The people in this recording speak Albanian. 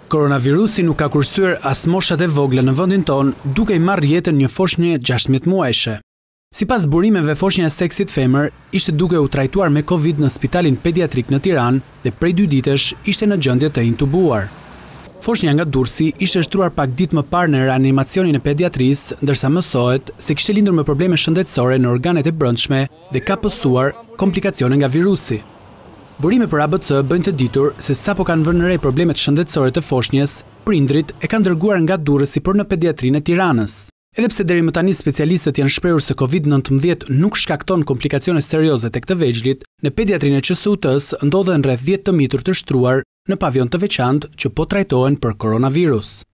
Koronavirusi nuk ka kursyer as moshat e vogla në vendin tonë, duke I marrë jetën një foshnjë 16 muajshe. Sipas burimeve, foshnja e seksit femër ishte duke u trajtuar me Covid në Spitalin Pediatrik në Tiranë dhe prej 2 ditësh ishte në gjendje të intubuar. Foshnja nga Durrësi ishte shtruar pak ditë më parë në reanimacionin e pediatrisë, ndërsa mësohet se kishte lindur me probleme shëndetësore në organet e brendshme dhe ka pësuar komplikacione nga virusi. Burime për ABC bëjnë të ditur se sapo kanë vënë në re problemet shëndetësore të foshnjës, prindrit e kanë dërguar nga Durrësi për në pediatrinë e Tiranës. Edhe pse deri më tani specialistët janë shprehur se Covid-19 nuk shkakton komplikacione serioze tek të vegjëlit, në pediatrinë e QSUT-s ndodhen rreth 10 të mitur të shtruar në pavion të veçantë që po trajtohen për koronavirus.